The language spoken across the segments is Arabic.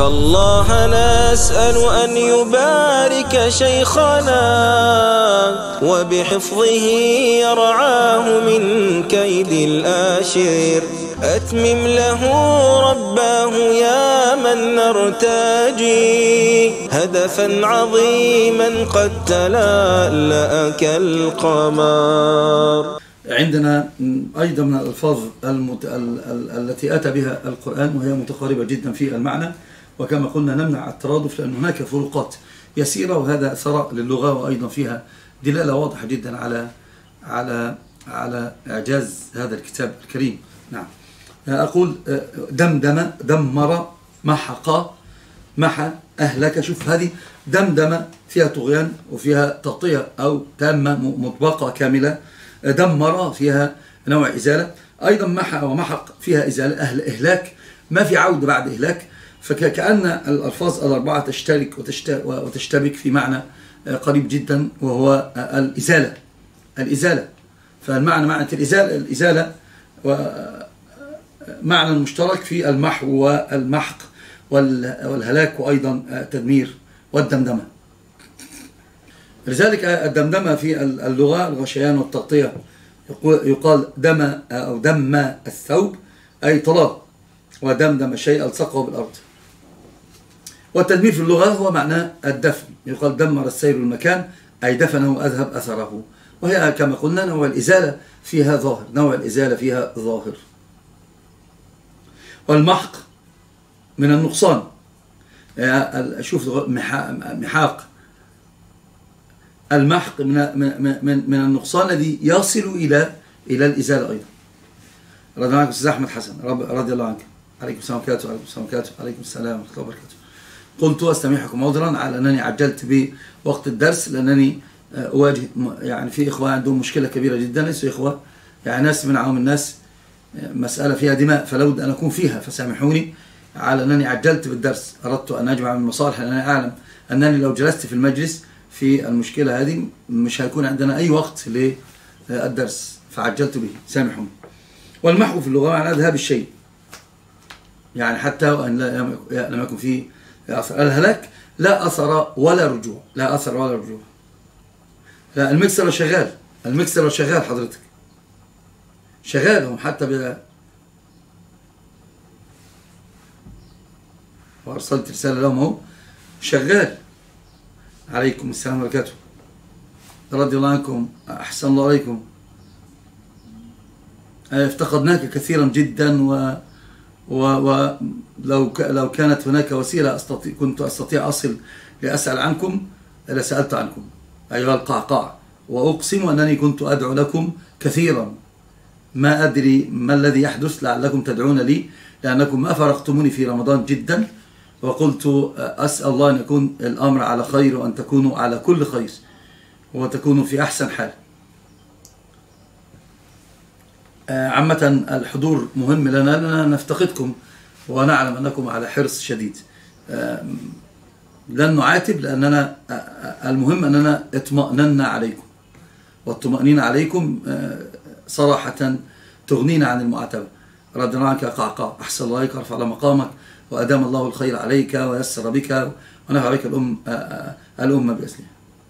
فالله نسأل أن يبارك شيخنا وبحفظه يرعاه من كيد الآشر. أتمم له رباه يا من نرتجي هدفا عظيما قد تلألأ كالقمر. عندنا أيضا من الألفاظ التي أتى بها القرآن وهي متقاربة جدا في المعنى، وكما قلنا نمنع الترادف لأن هناك فروقات يسيرة، وهذا ثراء للغة، وأيضا فيها دلالة واضحة جدا على إعجاز هذا الكتاب الكريم. نعم، أقول دمدم، دمر، محق، محى، أهلك. شوف هذه دمدم فيها طغيان وفيها تغطية أو تامة مطبقة كاملة. دمر فيها نوع إزالة، أيضا محى ومحق فيها إزالة، إهلاك، ما في عودة بعد إهلاك. فكأن الألفاظ الأربعة تشترك وتشتبك في معنى قريب جدا، وهو الإزالة. الإزالة، فالمعنى معنى الإزالة ومعنى مشترك في المحو والمحق والهلاك، وأيضا التدمير والدمدمة. لذلك الدمدمة في اللغة الغشيان والتغطية، يقال دم أو دم الثوب أي طلاه، ودمدم الشيء ألصقه بالأرض. والتدمير في اللغة هو معناه الدفن، يقال دمر السير المكان أي دفنه وأذهب أثره. وهي كما قلنا نوع الإزالة فيها ظاهر، نوع الإزالة فيها ظاهر. والمحق من النقصان، شوف محاق، المحق من النقصان الذي يصل إلى الإزالة أيضا. رضي الله عنك أستاذ أحمد حسن، رضي الله عنك. عليكم السلام وبركاته. عليكم السلام وبركاته. عليكم السلام ورحمة الله وبركاته. قلت أستميحكم عذرا على أنني عجلت بوقت الدرس، لأنني أواجه يعني في إخوة عندهم مشكلة كبيرة جدا، ليسوا إخوة يعني ناس من عوام الناس، مسألة فيها دماء، فلا بد أن أكون فيها، فسامحوني على أنني عجلت بالدرس. أردت أن أجمع من المصالح، لأنني أعلم أنني لو جلست في المجلس في المشكلة هذه مش هيكون عندنا أي وقت للدرس، فعجلت به، سامحوني. والمحو في اللغة معناه ذهاب الشيء، يعني حتى وأن لم يكن فيه أثر. الهلاك لا أثر ولا رجوع، لا أثر ولا رجوع. لا، المكسر شغال، المكسر شغال حضرتك، شغالهم حتى وأرسلت رسالة لهم اهو شغال. عليكم السلام وبركاته. رضي الله عنكم، أحسن الله عليكم. افتقدناك كثيرا جدا، ولو كانت هناك وسيلة كنت أستطيع أصل لأسأل عنكم لسألت عنكم أيها القعقاع، وأقسم أنني كنت أدعو لكم كثيرا. ما أدري ما الذي يحدث، لعلكم تدعون لي، لأنكم ما فرقتموني في رمضان جدا، وقلت أسأل الله أن يكون الأمر على خير، وأن تكونوا على كل خير، وتكونوا في أحسن حال. عامة الحضور مهم لنا، لأننا نفتقدكم ونعلم أنكم على حرص شديد. لن نعاتب، لأننا المهم أننا اطمأننا عليكم، والطمأنينة عليكم صراحة تغنينا عن المعاتبة. رضي الله عنك يا قعقاع، أحسن الله عليك، ورفع مقامك، وأدام الله الخير عليك، ويسر بك، ونفع بك الأمة بأسلها.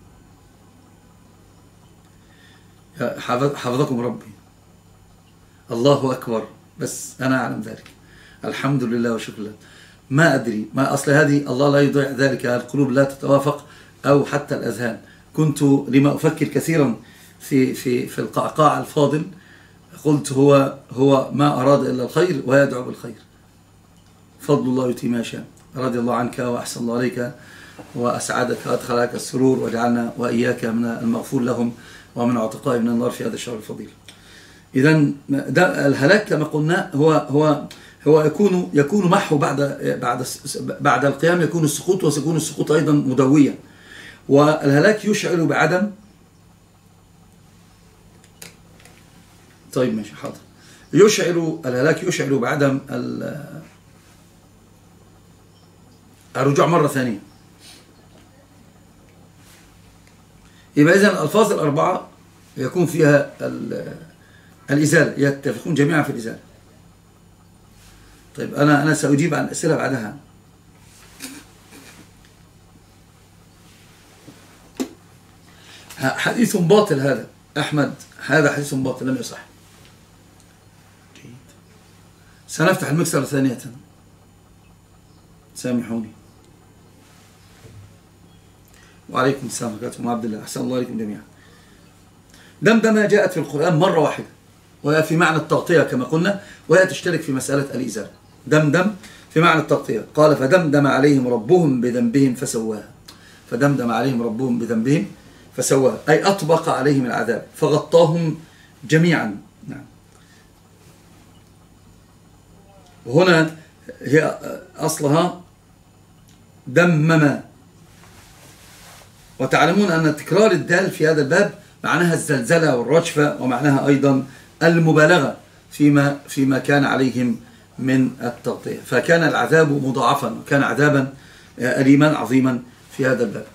حفظكم ربي. الله أكبر، بس أنا أعلم ذلك. الحمد لله وشكر الله. ما أدري، ما أصل هذه الله لا يضيع ذلك، القلوب لا تتوافق أو حتى الأذهان. كنت لما أفكر كثيرا في القعقاع الفاضل، قلت هو ما أراد إلا الخير ويدعو بالخير، فضل الله يؤتي ما يشاء. رضي الله عنك وأحسن الله عليك، وأسعدك وأدخلك السرور، وجعلنا وإياك من المغفور لهم ومن عتقاء من النار في هذا الشهر الفضيل. إذا الهلاك كما قلنا هو يكون محو بعد القيام، يكون السقوط، وسيكون السقوط أيضا مدويا. والهلاك يشعر بعدم، طيب ماشي حاضر، الهلاك يشعر بعدم الرجوع مرة ثانية. يبقى إذن الألفاظ الأربعة يكون فيها الإزالة، يتفقون جميعا في الإزالة. طيب أنا سأجيب عن الأسئلة بعدها. حديث باطل هذا أحمد، هذا حديث باطل لم يصح. جيد. سنفتح المكسر ثانية، سامحوني. وعليكم السلام ورحمة الله وعبد الله، أحسن الله عليكم جميعا. دمدمة جاءت في القرآن مرة واحدة، وهي في معنى التغطية كما قلنا، وهي تشترك في مسألة الإزالة. دمدم في معنى التغطية. قال فدمدم عليهم ربهم بذنبهم فسواها. فدمدم عليهم ربهم بذنبهم فسواها، أي أطبق عليهم العذاب فغطاهم جميعا. نعم. وهنا هي أصلها دمم. وتعلمون أن تكرار الدال في هذا الباب معناها الزلزلة والرجفة، ومعناها أيضا المبالغة فيما كان عليهم من التغطية، فكان العذاب مضاعفا، وكان عذابا أليما عظيما في هذا الباب.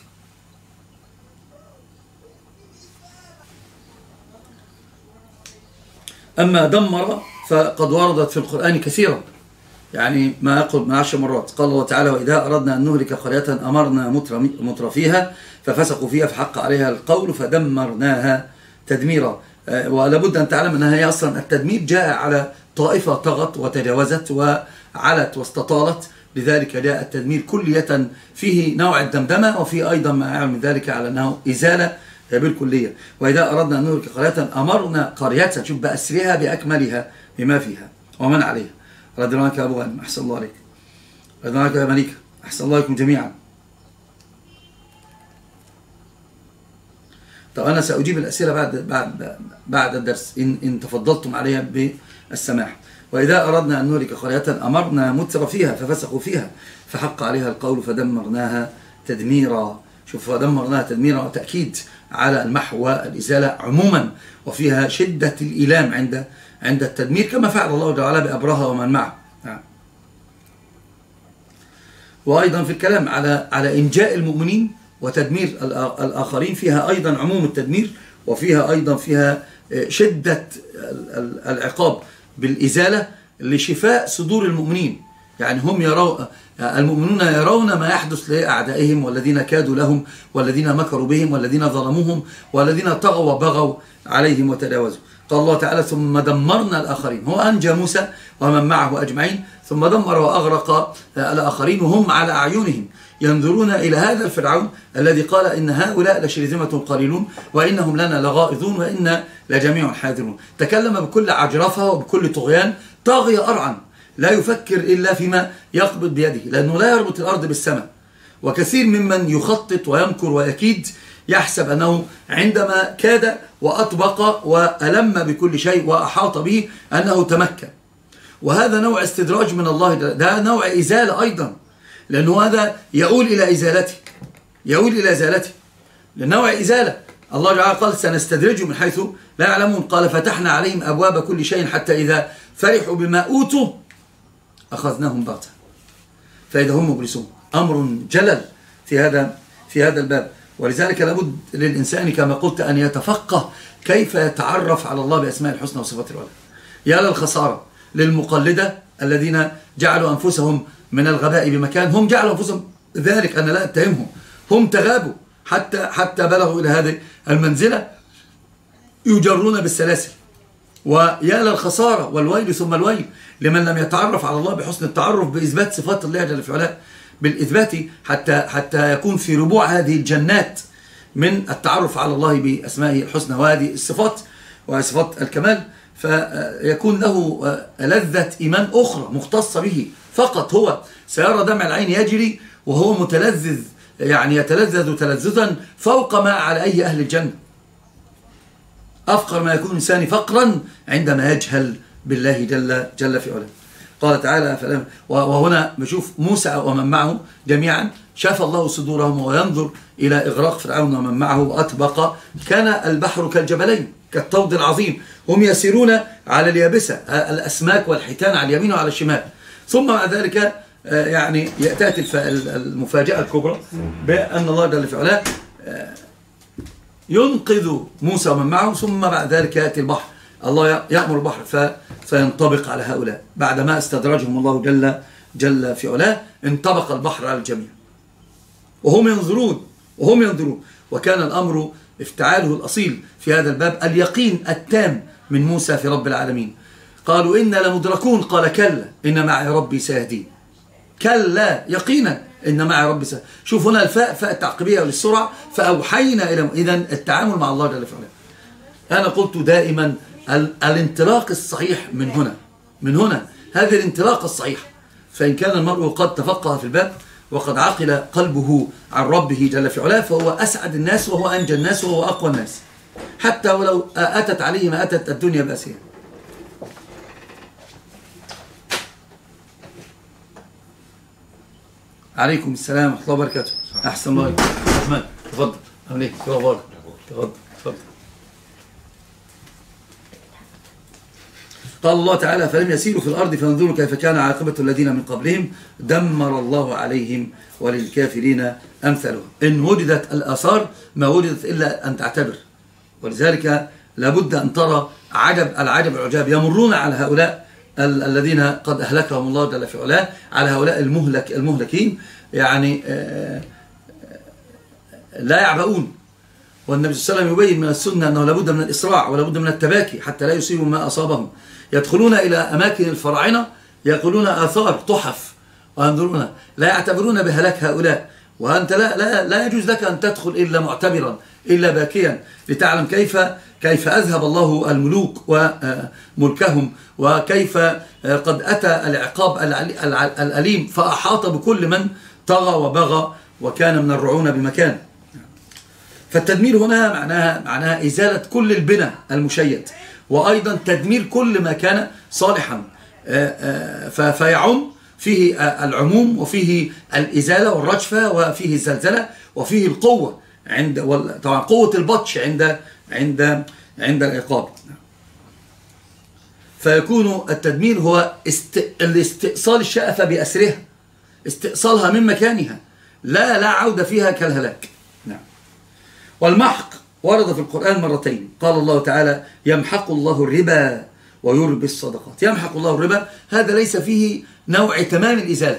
أما دمر فقد وردت في القرآن كثيرا، يعني ما يقل من 10 مرات. قال الله تعالى وإذا أردنا أن نهلك قرية أمرنا متر فيها ففسقوا فيها فحق عليها القول فدمرناها تدميرا. ولابد أن تعلم أنها هي أصلا التدمير جاء على طائفة طغت وتجاوزت وعلت واستطالت، لذلك جاء التدمير كلية فيه نوع الدمدمة، وفيه أيضا ما يعلم ذلك على أنه إزالة بالكلية. وإذا أردنا أن نهلك قرية أمرنا قرية، شوف بأسرها بأكملها بما فيها ومن عليها. رضي الله عنك يا أبو غانم، أحسن الله عليك. رضي الله عنك يا مليكة، أحسن الله عليكم جميعا. طب أنا سأجيب الأسئلة بعد الدرس إن تفضلتم عليها بالسماح. وإذا أردنا أن نهلك قرية أمرنا متر فيها ففسقوا فيها فحق عليها القول فدمرناها تدميرا. شوف، فدمرناها تدميرا، وتأكيد على المحو والإزالة عموما، وفيها شدة الإيلام عند التدمير، كما فعل الله تعالى بأبرهة ومن معه. وأيضا في الكلام على إنجاء المؤمنين وتدمير الآخرين، فيها أيضا عموم التدمير، وفيها أيضا شدة العقاب بالإزالة لشفاء صدور المؤمنين. يعني المؤمنون يرون ما يحدث لأعدائهم والذين كادوا لهم والذين مكروا بهم والذين ظلموهم والذين طغوا وبغوا عليهم وتجاوزوا. قال الله تعالى ثم دمرنا الآخرين. هو أنجى موسى ومن معه أجمعين، ثم دمر وأغرق الآخرين وهم على أعينهم ينظرون إلى هذا الفرعون الذي قال إن هؤلاء لشرذمة قليلون وإنهم لنا لغائظون وإنا لجميع حاذرون. تكلم بكل عجرفة وبكل طغيان، طاغي أرعن، لا يفكر إلا فيما يقبض بيده، لأنه لا يربط الأرض بالسماء. وكثير ممن يخطط ويمكر ويكيد يحسب أنه عندما كاد وأطبق وألم بكل شيء وأحاط به أنه تمكن. وهذا نوع استدراج من الله، ده نوع إزالة أيضا، لأنه هذا يؤول إلى إزالته، لنوع إزالة. الله تعالى قال سنستدرجهم من حيث لا يعلمون. قال فتحنا عليهم أبواب كل شيء حتى إذا فرحوا بما أوتوا أخذناهم بغتة فإذا هم مبلسون. أمر جلل في هذا الباب. ولذلك لابد للإنسان كما قلت أن يتفقه كيف يتعرف على الله بأسماء الحسنى وصفات العلى. يا للخسارة للمقلدة الذين جعلوا أنفسهم من الغباء بمكان، هم جعلوا أنفسهم ذلك، أنا لا أتهمهم، هم تغابوا حتى بلغوا إلى هذه المنزلة يجرون بالسلاسل. ويا للخسارة والويل ثم الويل لمن لم يتعرف على الله بحسن التعرف بإثبات صفات الله جل في علاه، بالإثبات حتى يكون في ربوع هذه الجنات من التعرف على الله بأسمائه الحسنى وهذه الصفات وصفات الكمال، فيكون له لذة إيمان أخرى مختصة به فقط. هو سيرى دمع العين يجري وهو متلذذ، يعني يتلذذ تلذذا فوق ما على أي أهل الجنة. أفقر ما يكون الإنسان فقرا عندما يجهل بالله جل في علاه. قال تعالى وهنا بشوف موسى ومن معه جميعا شاف الله صدورهم وينظر إلى إغراق فرعون ومن معه وأطبق، كان البحر كالجبلين كالطود العظيم، هم يسيرون على اليابسة، الأسماك والحيتان على اليمين وعلى الشمال. ثم بعد ذلك يعني تأتي المفاجأة الكبرى بأن الله جل في علاه ينقذ موسى ومن معه، ثم بعد ذلك يأتي البحر، الله يأمر البحر فينطبق على هؤلاء بعدما استدرجهم الله جل في علاه. انطبق البحر على الجميع وهم ينظرون وكان الأمر افتعاله الأصيل في هذا الباب اليقين التام من موسى في رب العالمين. قالوا إنا لمدركون، قال كلا إن معي ربي سيهدين. كلا يقينا إن معي ربي سيهدين. شوف هنا الفاء فاء التعقيبية للسرعة، فأوحينا إلى إذن التعامل مع الله جل وعلا. أنا قلت دائما الانطلاق الصحيح من هنا هذه الانطلاقة الصحيحة. فإن كان المرء قد تفقه في الباب وقد عقل قلبه عن ربه جل في علاه فهو أسعد الناس وهو أنجى الناس وهو أقوى الناس، حتى ولو أتت عليه ما أتت الدنيا بأسها. عليكم السلام ورحمة الله وبركاته. أحسن الله عليكم. الرحمن تفضل. عليكم تفضل. تفضل. قال الله تعالى فلم يسيروا في الأرض فانظروا كيف كان عاقبة الذين من قبلهم دمر الله عليهم وللكافرين أمثالهم. إن وجدت الآثار ما وجدت إلا أن تعتبر، ولذلك لابد أن ترى العجب العجاب. يمرون على هؤلاء الذين قد أهلكهم الله جل في علاه، على هؤلاء المهلكين، يعني لا يعبؤون. والنبي صلى الله عليه وسلم يبين من السنة أنه لابد من الإسراع ولابد من التباكي حتى لا يصيبوا ما أصابهم. يدخلون إلى أماكن الفراعنة يقولون آثار تحف وينظرون، لا يعتبرون بهلاك هؤلاء. وأنت لا يجوز لك أن تدخل إلا معتبرا إلا باكيا، لتعلم كيف أذهب الله الملوك وملكهم، وكيف قد أتى العقاب الأليم فأحاط بكل من طغى وبغى وكان من الرعونة بمكان. فالتدمير هنا معناها إزالة كل البنى المشيد، وأيضا تدمير كل ما كان صالحا، فيعم فيه العموم وفيه الإزالة والرجفة وفيه الزلزلة وفيه القوة طبعا قوة البطش عند العقاب. فيكون التدمير هو الاستئصال الشأفة بأسرها، استئصالها من مكانها، لا عودة فيها كالهلاك. نعم. والمحق ورد في القرآن مرتين. قال الله تعالى يمحق الله الربا ويربي الصدقات. يمحق الله الربا هذا ليس فيه نوع تمام الإزالة.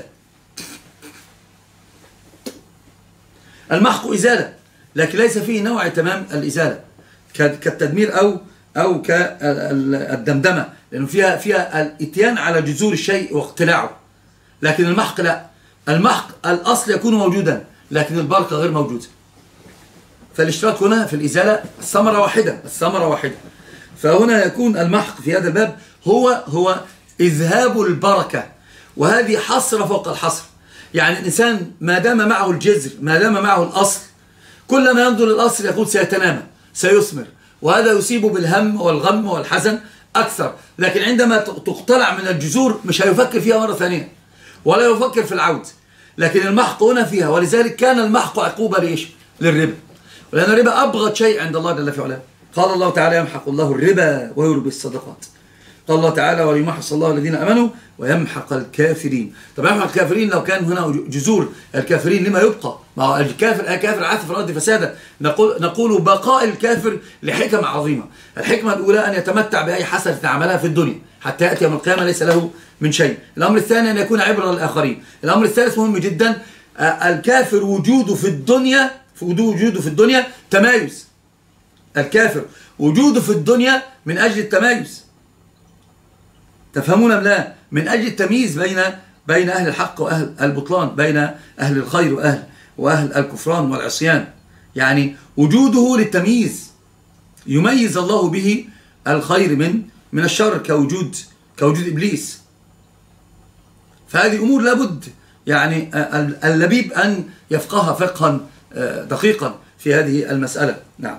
المحق إزالة لكن ليس فيه نوع تمام الإزالة كالتدمير أو كالدمدمة، لأنه فيها الاتيان على جذور الشيء واقتلاعه. لكن المحق لا، المحق الأصل يكون موجودا لكن البركة غير موجودة. فالاشتراك هنا في الإزالة الثمرة واحدة. فهنا يكون المحق في هذا الباب هو إذهاب البركة، وهذه حصر فوق الحصر. يعني الإنسان ما دام معه الجذر، ما دام معه الأصل، كلما ينظر للأصل يقول سيتنامى سيثمر، وهذا يصيبه بالهم والغم والحزن أكثر. لكن عندما تقتلع من الجذور مش هيفكر فيها مرة ثانية ولا يفكر في العود. لكن المحق هنا فيها، ولذلك كان المحق عقوبة لإيش؟ للربا، ولأن الربا أبغض شيء عند الله جل في علاه. قال الله تعالى يمحق الله الربا ويربي الصدقات. قال الله تعالى وليمحص الله الذين امنوا ويمحق الكافرين. طب يمحق الكافرين لو كان هنا جذور الكافرين لما يبقى؟ ما هو الكافر عاث في الارض فسادا. نقول بقاء الكافر لحكم عظيمه. الحكمه الاولى ان يتمتع باي حسنه عملها في الدنيا حتى ياتي يوم القيامه ليس له من شيء. الامر الثاني ان يكون عبره للاخرين. الامر الثالث مهم جدا، الكافر وجوده في الدنيا تمايز. الكافر وجوده في الدنيا من اجل التمايز، تفهمون أم لا؟ من أجل التمييز بين أهل الحق وأهل البطلان، بين أهل الخير وأهل الكفران والعصيان. يعني وجوده للتمييز، يميز الله به الخير من الشر، كوجود إبليس. فهذه أمور لابد يعني اللبيب أن يفقهها فقها دقيقا في هذه المسألة. نعم.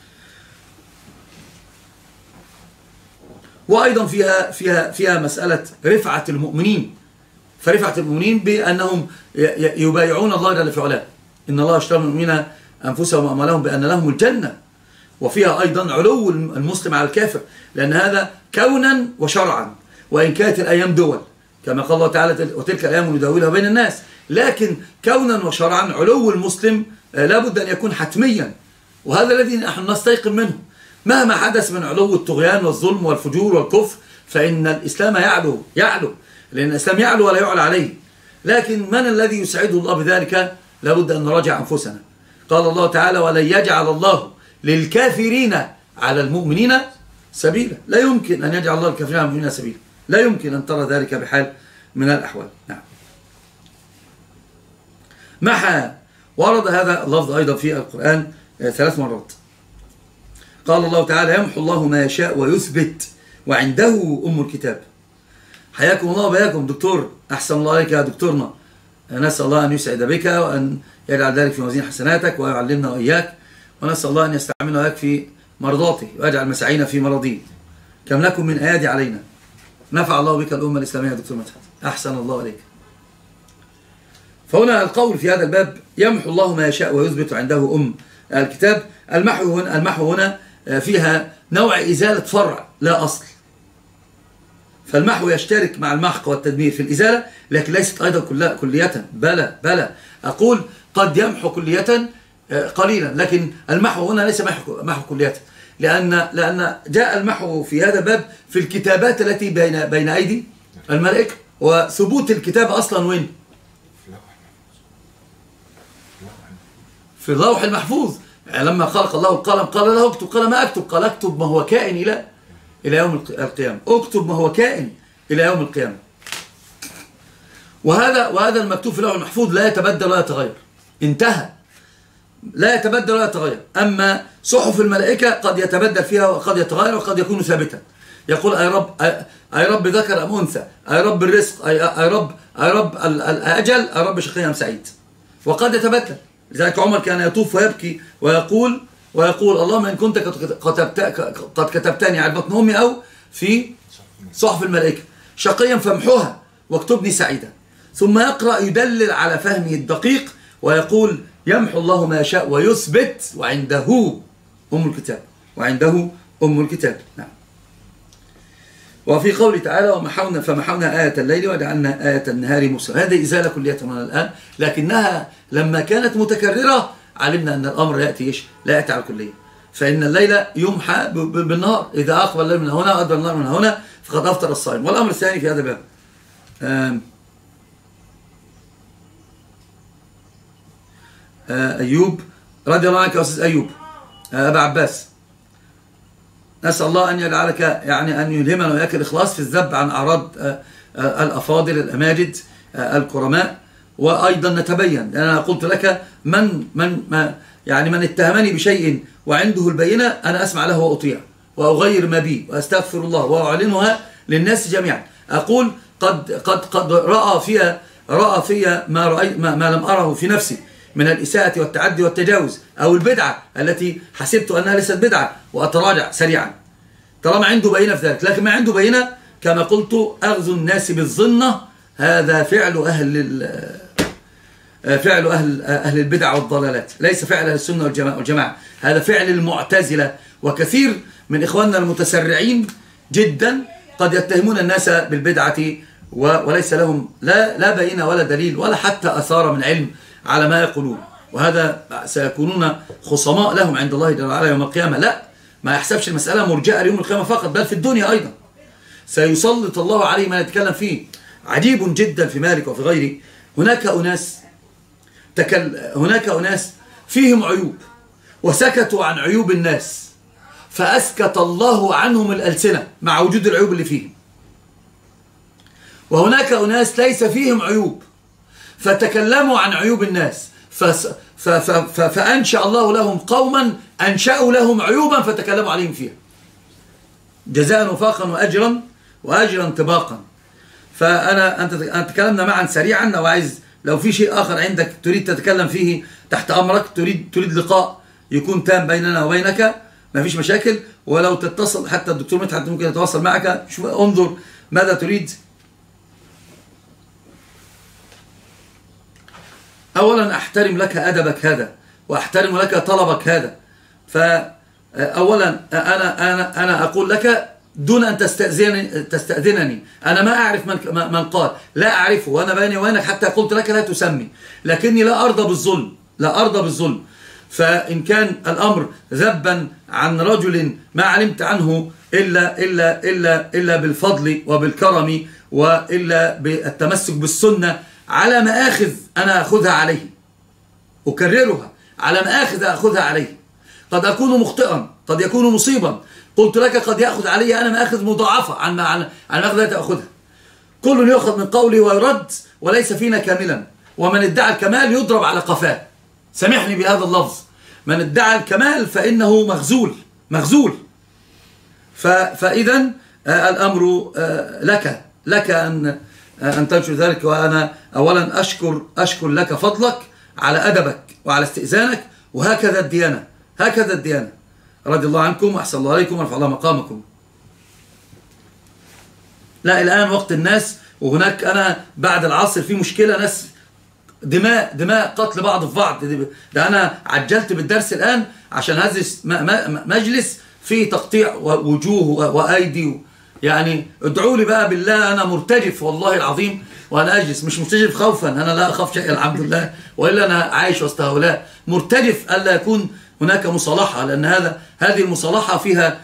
وأيضا فيها مسألة رفعة المؤمنين. فرفعة المؤمنين بأنهم يبايعون الله جل في علاه. إن الله اشترى من المؤمنين أنفسهم وأموالهم بأن لهم الجنة. وفيها أيضا علو المسلم على الكافر، لأن هذا كونا وشرعا، وإن كانت الأيام دول كما قال الله تعالى وتلك الأيام نداولها بين الناس. لكن كونا وشرعا علو المسلم لابد أن يكون حتميا، وهذا الذي نحن نستيقن منه. مهما حدث من علو الطغيان والظلم والفجور والكفر فإن الإسلام يعلو، لأن الإسلام يعلو ولا يعلى عليه. لكن من الذي يسعده الله بذلك؟ لابد أن نراجع أنفسنا. قال الله تعالى ولن يجعل الله للكافرين على المؤمنين سبيلا. لا يمكن أن يجعل الله الكافرين على المؤمنين سبيلا، لا يمكن أن ترى ذلك بحال من الأحوال. نعم. محى، ورد هذا اللفظ أيضا في القرآن 3 مرات. قال الله تعالى: يمحو الله ما يشاء ويثبت وعنده أم الكتاب. حياكم الله وبياكم دكتور، أحسن الله عليك يا دكتورنا. نسأل الله أن يسعد بك وأن يجعل ذلك في موازين حسناتك ويعلمنا وإياك، ونسأل الله أن يستعملنا وإياك في مرضاته ويجعل مساعينا في مرضيه. كم لكم من أيادي علينا. نفع الله بك الأمة الإسلامية يا دكتور مدحت، أحسن الله عليك. فهنا القول في هذا الباب: يمحو الله ما يشاء ويثبت عنده أم الكتاب. المحو هنا فيها نوع إزالة فرع لا أصل. فالمحو يشترك مع المحق والتدمير في الإزالة، لكن ليست أيضا كلية. بلى أقول قد يمحو كلية قليلا، لكن المحو هنا ليس محو كلية، لأن جاء المحو في هذا الباب في الكتابات التي بين أيدي الملائكة، وثبوت الكتاب أصلا وين؟ في اللوح المحفوظ. لما خلق الله القلم قال له اكتب، قال ما أكتب؟ قال اكتب ما هو كائن إلى يوم القيامة. اكتب ما هو كائن إلى يوم القيامة. وهذا المكتوب في اللوح المحفوظ لا يتبدل ولا يتغير، انتهى، لا يتبدل ولا يتغير. أما صحف الملائكة قد يتبدل فيها وقد يتغير وقد يكون ثابتا. يقول: أي رب ذكر أم أنثى، أي رب الرزق، أي رب الأجل، أي رب شقي أم سعيد، وقد يتبدل. لذلك عمر كان يطوف ويبكي ويقول اللهم إن كنت قد كتبتني على بطن أمي أو في صحف الملائكة شقيا فامحوها واكتبني سعيدا. ثم يقرأ يدلل على فهمه الدقيق ويقول: يمحو الله ما يشاء ويثبت وعنده أم الكتاب، وعنده أم الكتاب. نعم. وفي قوله تعالى: فمحونا آية الليل وجعلنا آية النهار مبصرة. هذه إزالة كلية من الآن، لكنها لما كانت متكررة علمنا أن الأمر يأتي لا يأتي على الكلية. فإن الليل يمحى بالنهار، إذا أقبل الليل من هنا وأدبر النهار من هنا فقد أفطر الصائم. والأمر الثاني في هذا الباب: أيوب رضي الله عنك يا أستاذ أيوب، أبا عباس، نسأل الله أن يجعلك أن يلهمنا وإياك الإخلاص في الذب عن أعراض الأفاضل الأماجد الكرماء. وأيضا نتبين، لأن أنا قلت لك من اتهمني بشيء وعنده البينة أنا أسمع له وأطيع وأغير ما بي وأستغفر الله وأعلنها للناس جميعا. أقول قد رأى فيها ما لم أره في نفسي من الإساءة والتعدي والتجاوز أو البدعة التي حسبت أنها ليست بدعة، وأتراجع سريعا طالما عنده بينة في ذلك. لكن ما عنده بينة كما قلت أغزو الناس بالظنة، هذا فعل أهل البدع والضلالات، ليس فعل أهل السنة والجماعة. هذا فعل المعتزلة، وكثير من إخواننا المتسرعين جدا قد يتهمون الناس بالبدعة وليس لهم لا بينة ولا دليل ولا حتى أثار من علم على ما يقولون، وهذا سيكونون خصماء لهم عند الله جل وعلا يوم القيامة. لا، ما يحسبش المسألة مرجئة ليوم القيامة فقط، بل في الدنيا أيضا سيسلط الله عليه ما نتكلم فيه. عجيب جدا في مالك وفي غيره، هناك أناس فيهم عيوب وسكتوا عن عيوب الناس فأسكت الله عنهم الألسنة مع وجود العيوب اللي فيهم. وهناك أناس ليس فيهم عيوب فتكلموا عن عيوب الناس فأنشأ الله لهم قوما أنشأوا لهم عيوبا فتكلموا عليهم فيها، جزاء وفاقا وأجرا طباقا. أنت تكلمنا معا سريعا، لو عايز لو في شيء آخر عندك تريد تتكلم فيه تحت أمرك، تريد لقاء يكون تام بيننا وبينك، ما فيش مشاكل. ولو تتصل حتى الدكتور مدحت ممكن يتواصل معك، انظر ماذا تريد. أولا أحترم لك أدبك هذا وأحترم لك طلبك هذا. فأولا أنا أقول لك دون أن تستأذنني، أنا ما أعرف من قال، لا أعرفه، وأنا بيني وبينك حتى قلت لك لا تسمي، لكني لا أرضى بالظلم. فإن كان الأمر ذبا عن رجل ما علمت عنه إلا بالفضل وبالكرم وإلا بالتمسك بالسنة على مآخذ أنا أخذها عليه، أكررها على مآخذ أخذها عليه، قد أكون مخطئا، قد يكون مصيبا. قلت لك قد يأخذ علي أنا مآخذ مضاعفة عن المآخذ التي تأخذها. كل يأخذ من قولي ويرد، وليس فينا كاملا. ومن ادعى الكمال يضرب على قفاه. سامحني بهذا اللفظ، من ادعى الكمال فإنه مغزول. فإذا الأمر لك أن تنشر ذلك. وأنا أولا أشكر لك فضلك على أدبك وعلى استئذانك. وهكذا الديانة. رضي الله عنكم وأحسن الله عليكم ورفع الله مقامكم. لا، الآن وقت الناس، وهناك أنا بعد العصر في مشكلة، ناس دماء قتل بعض في بعض. ده أنا عجلت بالدرس الآن عشان هذا مجلس فيه تقطيع وجوه وأيدي. يعني ادعوا لي بقى بالله، أنا مرتجف والله العظيم وأنا أجلس، مش مرتجف خوفا، أنا لا أخاف شيء الحمد لله، وإلا أنا عايش وسط هؤلاء. مرتجف ألا يكون هناك مصالحة، لأن هذه المصالحة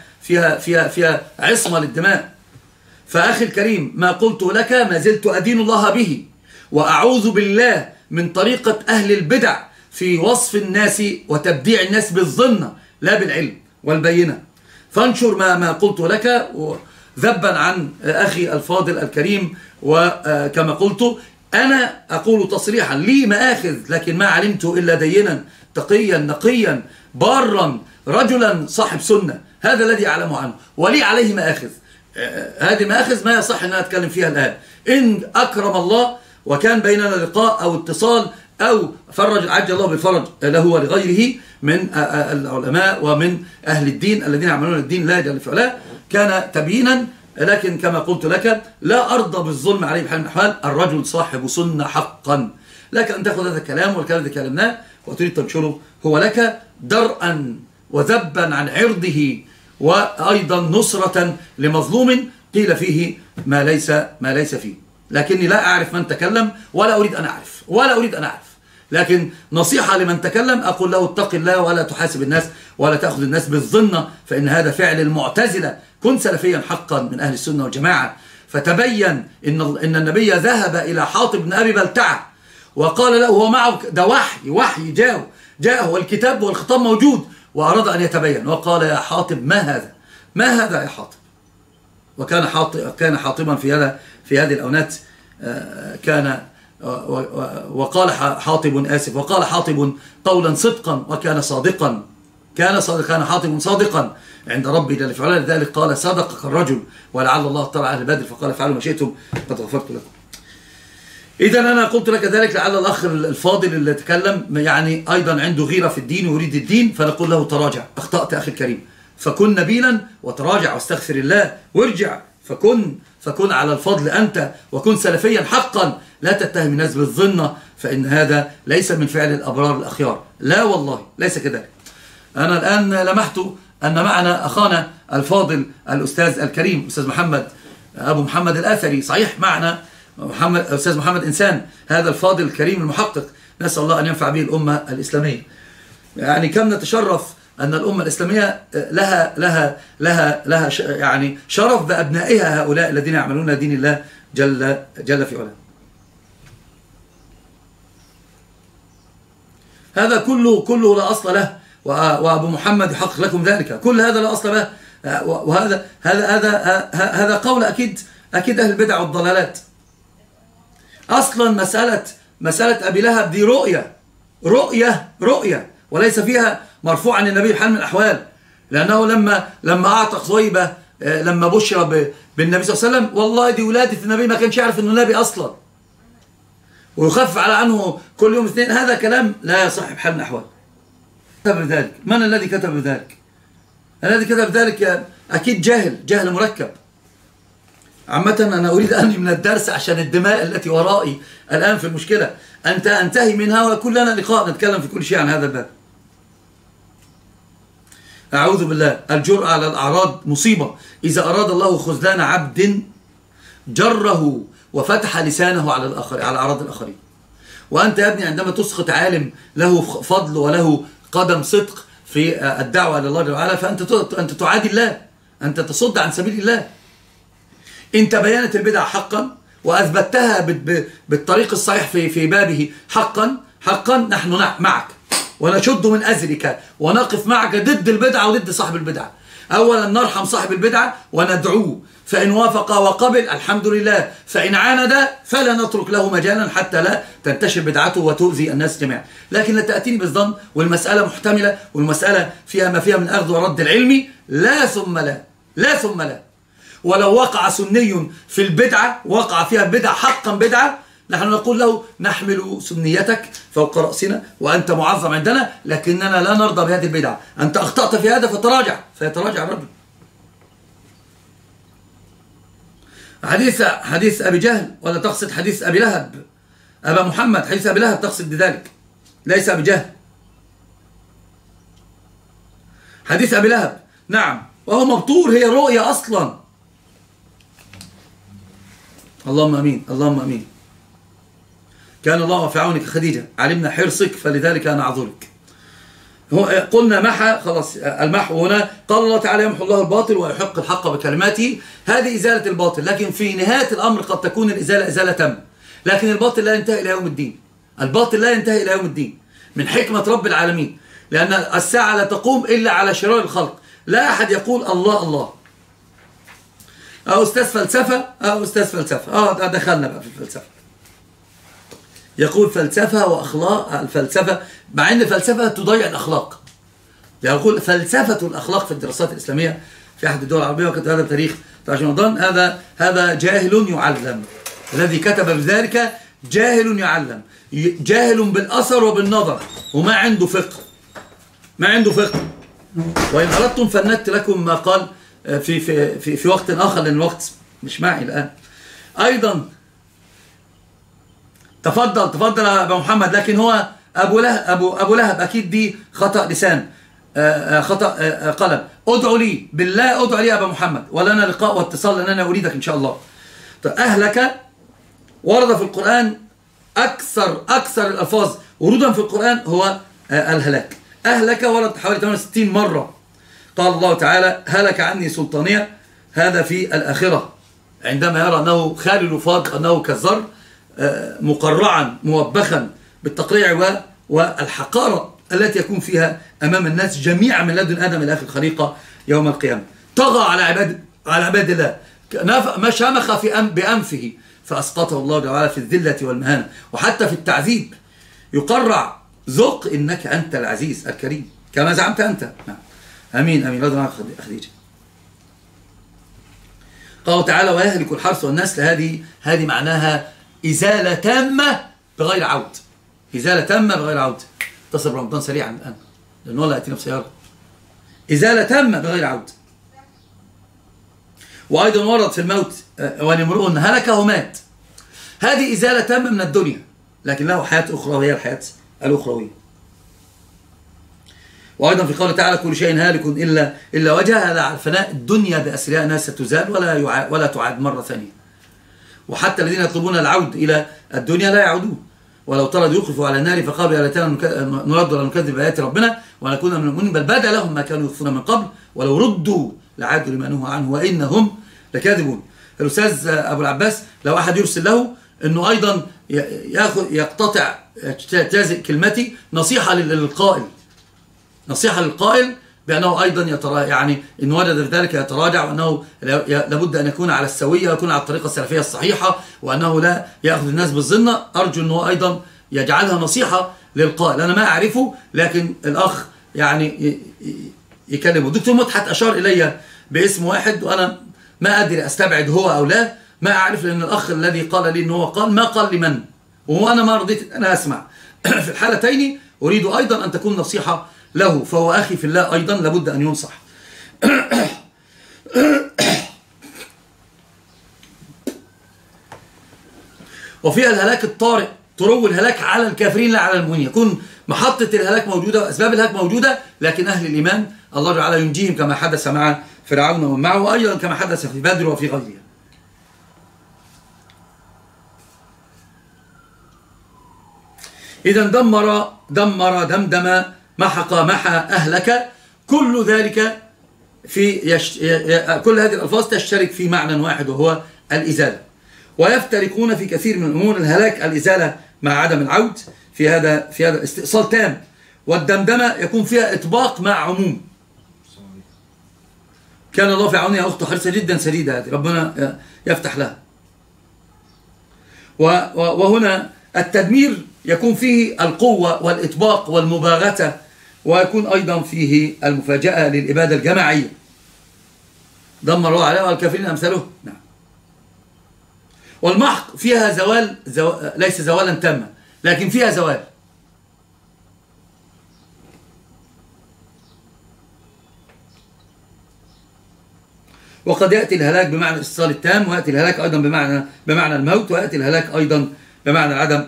فيها عصمة للدماء. فأخي الكريم، ما قلت لك ما زلت أدين الله به، وأعوذ بالله من طريقة أهل البدع في وصف الناس وتبديع الناس بالظن لا بالعلم والبينة. فانشر ما قلت لك ذبا عن أخي الفاضل الكريم. وكما قلت أنا أقول تصريحا لي مآخذ، لكن ما علمت إلا دينا تقيا نقيا بارا رجلا صاحب سنة، هذا الذي أعلم عنه، ولي عليه مآخذ. هذه مآخذ ما يصح أن أتكلم فيها الآن. إن أكرم الله وكان بيننا لقاء أو اتصال أو فرج عجل الله بالفرج له ولغيره من العلماء ومن أهل الدين الذين يعملون الدين لا جل فعلا، كان تبيينا. لكن كما قلت لك لا أرضى بالظلم عليه بحال من الأحوال. الرجل صاحب سنة حقا. لك أن تأخذ هذا الكلام والكلام الذي كلمناه وتريد تنشره، هو لك درءا وذبا عن عرضه، وأيضا نصرة لمظلوم قيل فيه ما ليس فيه. لكني لا أعرف من تكلم ولا أريد أن أعرف. لكن نصيحة لمن تكلم أقول له اتق الله ولا تحاسب الناس ولا تأخذ الناس بالظن، فإن هذا فعل المعتزلة. كن سلفيا حقا من أهل السنة والجماعة. فتبين إن النبي ذهب إلى حاطب بن أبي بلتعة وقال له، هو معه ده وحي جاءه والكتاب والخطاب موجود، وأراد أن يتبين، وقال يا حاطب ما هذا يا حاطب. وكان حاطبا في هذه الأونات وقال حاطب قولا صدقا وكان صادقا. كان حاطب صادقا عند ربي جل في علاه، لذلك قال صدقك الرجل ولعل الله اطلع على بدر فقال افعلوا ما شئتم قد غفرت لكم. إذا أنا قلت لك ذلك لعل الأخ الفاضل اللي تكلم يعني أيضا عنده غيرة في الدين ويريد الدين، فنقول له تراجع، أخطأت أخي الكريم، فكن نبيلا وتراجع واستغفر الله وارجع، فكن على الفضل أنت، وكن سلفيا حقا، لا تتهم الناس بالظن، فإن هذا ليس من فعل الأبرار الأخيار، لا والله ليس كذلك. أنا الآن لمحت أن معنا أخانا الفاضل الأستاذ الكريم أستاذ محمد أبو محمد الأثري، صحيح معنا أستاذ محمد إنسان، هذا الفاضل الكريم المحقق، نسأل الله أن ينفع به الأمة الإسلامية. يعني كم نتشرف أن الأمة الإسلامية لها يعني شرف بأبنائها هؤلاء الذين يعملون دين الله جل في علاه. هذا كله لا أصل له، وأبو محمد يحقق لكم ذلك، كل هذا لا أصل له. وهذا هذا قول أكيد أهل البدع والضلالات. أصلا مسألة أبي لهب دي رؤية وليس فيها مرفوع عن النبي بحال من الأحوال، لأنه لما أعتق صويبة لما بشر بالنبي صلى الله عليه وسلم، والله دي ولادة النبي ما كانش يعرف أنه نبي أصلا، ويخفف على عنه كل يوم اثنين. هذا كلام لا يصح بحال من الأحوال. كتب ذلك، من الذي كتب ذلك؟ الذي كتب ذلك أكيد جهل مركب. عامة أنا أريد أني من الدرس عشان الدماء التي ورائي الآن في المشكلة أنت أنتهي منها، ويكون لنا لقاء نتكلم في كل شيء عن هذا الباب. أعوذ بالله، الجرأة على الأعراض مصيبة. إذا أراد الله خذلان عبد جره وفتح لسانه على أعراض الآخرين. وأنت يا ابني عندما تسقط عالم له فضل وله قدم صدق في الدعوة إلى الله جل وعلا، فأنت تعادي الله، أنت تصد عن سبيل الله. إن تبينت البدع حقا وأثبتها بالطريق الصحيح في بابه حقا نحن معك، ونشد من أزرك ونقف معك ضد البدعة وضد صاحب البدعة. أولا نرحم صاحب البدعة وندعوه، فإن وافق وقبل الحمد لله، فإن عاند فلا نترك له مجالا حتى لا تنتشر بدعته وتؤذي الناس جميعا. لكن لا تأتيني بالظن والمسألة محتملة والمسألة فيها ما فيها من أخذ ورد العلمي، لا ثم لا، لا ثم لا. ولو وقع سني في البدعة، وقع فيها بدعة حقا بدعة، نحن نقول له نحمل سنيتك فوق رأسنا وأنت معظم عندنا، لكننا لا نرضى بهذه البدعة. أنت أخطأت في هذا فتراجع، فيتراجع الرجل. حديث أبي جهل، ولا تقصد حديث أبي لهب؟ أبا محمد، حديث أبي لهب تقصد بذلك، ليس أبي جهل. حديث أبي لهب نعم، وهو مبتور، هي رؤية أصلا. اللهم أمين، اللهم أمين. كان الله في عونك خديجة، علمنا حرصك فلذلك أنا أعذرك. قلنا محى، خلاص المحو هنا قال الله تعالى يمحو الله الباطل ويحق الحق بكلماته، هذه إزالة الباطل. لكن في نهاية الأمر قد تكون الإزالة إزالة تامة، لكن الباطل لا ينتهي إلى يوم الدين. الباطل لا ينتهي إلى يوم الدين من حكمة رب العالمين، لأن الساعة لا تقوم إلا على شرار الخلق. لا أحد يقول الله الله. أستاذ فلسفة، أستاذ فلسفة، دخلنا بقى في الفلسفة. يقول فلسفة وأخلاق، الفلسفة مع أن الفلسفة تضيع الأخلاق. يقول فلسفة الأخلاق في الدراسات الإسلامية في أحد الدول العربية، وكتب هذا تاريخ رمضان. هذا جاهل يعلم، الذي كتب بذلك جاهل يعلم، جاهل بالأثر وبالنظر، وما عنده فقه، ما عنده فقه. وإن أردتم فندت لكم ما قال في وقت آخر، لأن الوقت مش معي الآن. أيضا تفضل يا أبو محمد. لكن هو أبو لهب أكيد دي خطأ لسان، خطأ قلم. ادعو لي بالله، ادعو لي يا أبو محمد، ولنا لقاء واتصال، لأن أنا أريدك إن شاء الله. أهلك ورد في القرآن أكثر الألفاظ ورودا في القرآن هو الهلاك. أهلك ورد حوالي 68 مرة. قال الله تعالى هلك عني سلطانية، هذا في الآخرة عندما يرى أنه خالي الوفاض، أنه كالذر مقرعا موبخا بالتقريع والحقارة التي يكون فيها أمام الناس جميعا من لدن آدم إلى آخر الخليقة يوم القيامة. طغى على عباد الله، ما شمخ بأنفه فأسقطه الله تعالى في الذلة والمهانة. وحتى في التعذيب يقرع، ذق إنك أنت العزيز الكريم كما زعمت أنت. أمين أمين. رضي الله عنك خديجة. قال تعالى ويهلك الحرث والنسل، هذه معناها إزالة تامة بغير عود، إزالة تامة بغير عود. اتصل برمضان سريعا الآن لأنه لا يأتينا بسيارة. إزالة تامة بغير عود. وأيضا ورد في الموت ونمرؤ هلك ومات، هذه إزالة تامة من الدنيا، لكن له حياة أخرى وهي الحياة الأخروية. وأيضا في قوله تعالى كل شيء هالك إلا وجهه، هذا على الفناء. الدنيا بأسرها ناس ستزال ولا تعاد مرة ثانية. وحتى الذين يطلبون العود إلى الدنيا لا يعودون. ولو ترى يوقفوا على النار فقالوا يا ليتنا نرد ولا نكذب بآيات ربنا ونكون من المؤمنين، بل بدا لهم ما كانوا يخفون من قبل ولو ردوا لعادوا لما نهوا عنه وإنهم لكاذبون. الأستاذ أبو العباس لو أحد يرسل له أنه أيضا يقتطع تجزئ كلمتي نصيحة للقائل، نصيحة للقائل بأنه أيضا يعني إن وجد في ذلك يتراجع، وأنه لابد أن يكون على السوية ويكون على الطريقة السلفية الصحيحة، وأنه لا يأخذ الناس بالظنة. أرجو أنه أيضا يجعلها نصيحة للقائل. أنا ما أعرفه، لكن الأخ يعني يكلمه. دكتور مدحت أشار إلي باسم واحد، وأنا ما أدري أستبعد هو أو لا، ما أعرف، لأن الأخ الذي قال لي أنه قال ما قال لمن، وأنا ما رضيت أنا أسمع. في الحالتين أريد أيضا أن تكون نصيحة له، فهو أخي في الله أيضا لابد أن ينصح. وفيها الهلاك الطارئ، ترو الهلاك على الكافرين لا على المؤمنين. يكون محطة الهلاك موجودة وأسباب الهلاك موجودة، لكن أهل الإيمان الله تعالى ينجيهم كما حدث مع فرعون ومعه، وأيضا كما حدث في بدر وفي غيرها. إذا دمدم محى أهلك، كل ذلك كل هذه الألفاظ تشترك في معنى واحد وهو الإزالة. ويفترقون في كثير من الأمور. الهلاك الإزالة مع عدم العود، في هذا استئصال تام. والدمدمة يكون فيها إطباق مع عموم. كان الله في عونها يا أخت، حريصة جدا سديدة هذه، ربنا يفتح لها. وهنا التدمير يكون فيه القوة والإطباق والمباغتة، ويكون أيضا فيه المفاجأة للإبادة الجماعية. دمر الله عليه والكافرين أمثاله. نعم. والمحق فيها زوال ليس زوالا تاما، لكن فيها زوال. وقد يأتي الهلاك بمعنى الاتصال التام، ويأتي الهلاك أيضا بمعنى الموت، ويأتي الهلاك أيضا بمعنى العدم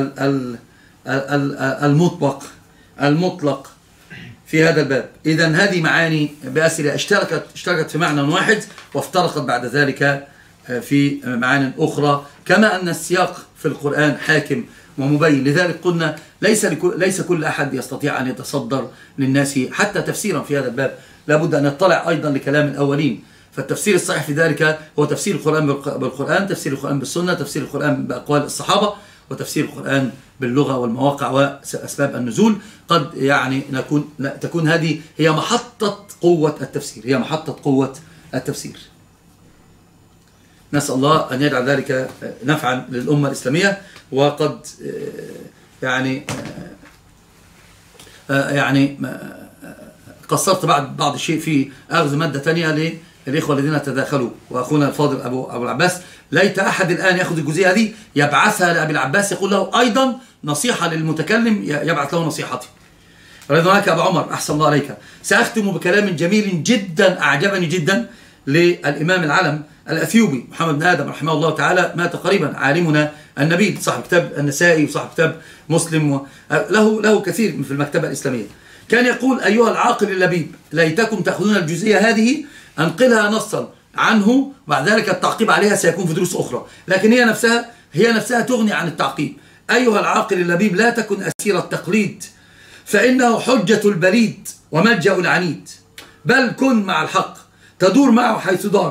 المطلق في هذا الباب. إذن هذه معاني بأسرها اشتركت في معنى واحد، وافترقت بعد ذلك في معاني أخرى، كما أن السياق في القرآن حاكم ومبين. لذلك قلنا ليس كل أحد يستطيع أن يتصدر للناس حتى تفسيرا في هذا الباب، لابد أن يطلع أيضا لكلام الأولين. فالتفسير الصحيح في ذلك هو تفسير القرآن بالقرآن، تفسير القرآن بالسنة، تفسير القرآن بأقوال الصحابة، وتفسير القرآن باللغة والمواقع وأسباب النزول. قد يعني تكون هذه هي محطة قوة التفسير، نسأل الله أن يجعل ذلك نفعا للأمة الإسلامية. وقد يعني قصرت بعض الشيء في أخذ مادة ثانية للإخوة الذين تداخلوا، وأخونا الفاضل أبو العباس ليت أحد الآن يأخذ الجزئية دي يبعثها لأبي العباس، يقول له أيضا نصيحة للمتكلم، يبعث له نصيحتي. رضي عنك أبو عمر، أحسن الله عليك. سأختم بكلام جميل جدا أعجبني جدا للإمام العلم الأثيوبي محمد بن آدم رحمه الله تعالى، مات قريبا، عالمنا النبيل، صاحب كتاب النسائي وصاحب كتاب مسلم، له كثير في المكتبة الإسلامية. كان يقول: أيها العاقل اللبيب، ليتكم تأخذون الجزئية هذه أنقلها نصا عنه، وبعد ذلك التعقيب عليها سيكون في دروس أخرى، لكن هي نفسها تغني عن التعقيب. أيها العاقل اللبيب، لا تكن أسير التقليد، فإنه حجة البليد وملجأ العنيد، بل كن مع الحق تدور معه حيث دار.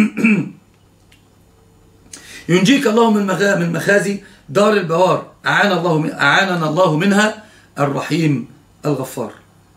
ينجيك الله من مخازي دار البوار، أعاننا الله منها الرحيم الغفار.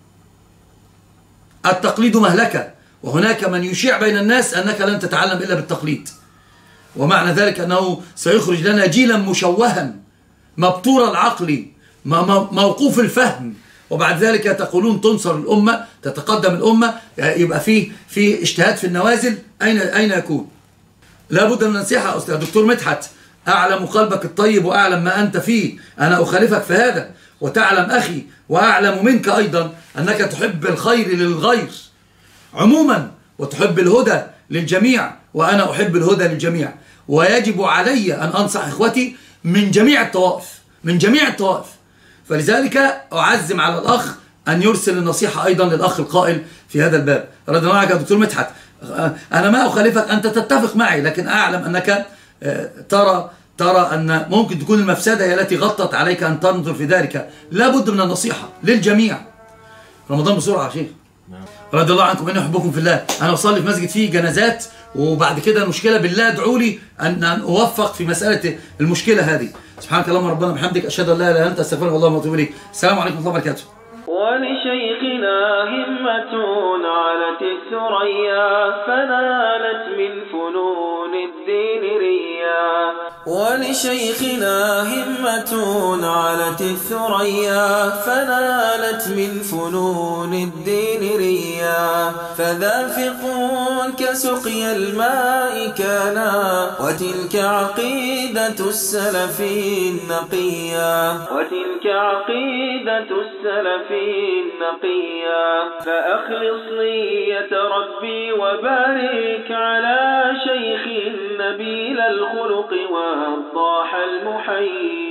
التقليد مهلكة، وهناك من يشيع بين الناس أنك لن تتعلم إلا بالتقليد، ومعنى ذلك أنه سيخرج لنا جيلا مشوها مبتور العقل موقوف الفهم، وبعد ذلك تقولون تنصر الأمة، تتقدم الأمة، يبقى في اجتهاد في النوازل. أين يكون؟ لابد من نصيحة أستاذ دكتور مدحت، أعلم قلبك الطيب وأعلم ما أنت فيه، أنا أخالفك في هذا، وتعلم أخي وأعلم منك أيضا أنك تحب الخير للغير عموما، وتحب الهدى للجميع، وأنا أحب الهدى للجميع، ويجب علي أن أنصح إخوتي من جميع الطوائف. فلذلك أعزم على الأخ أن يرسل النصيحة أيضا للأخ القائل في هذا الباب. رضي الله عنك يا دكتور مدحت، أنا ما أخالفك، أنت تتفق معي، لكن أعلم أنك ترى أن ممكن تكون المفسدة هي التي غطت عليك أن تنظر في ذلك. لابد من النصيحة للجميع. رمضان بسرعة يا شيخ. رضي الله عنكم، إني أحبكم في الله. أنا أصلي في مسجد فيه جنازات، وبعد كده المشكلة بالله ادعوا لي أن أوفق في مسألة المشكلة هذه. سبحانك اللهم ربنا بحمدك، أشهد أن لا إله إلا أنت، أستغفرك اللهم وأتوب إليك. السلام عليكم ورحمة الله وبركاته. ولشيخنا همة علت الثريا، فنالت من فنون الدين ريا. ولشيخنا همة علت الثريا، فنالت من فنون الدين ريا. فذافق كسقي الماء كانا، وتلك عقيدة السلف النقيا. فأخلص نية ربي وبارك على شيخ نبيل الخلق والضاح المحيي.